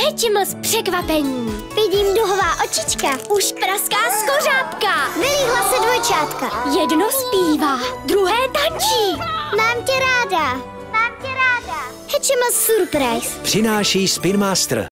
Hečimos překvapení. Vidím duhová očička. Už praská skořápka. Vylíhla se dvojčátka. Jedno zpívá, druhé tančí. Mám tě ráda. Mám tě ráda. Hečimos surprise. Přináší Spin Master.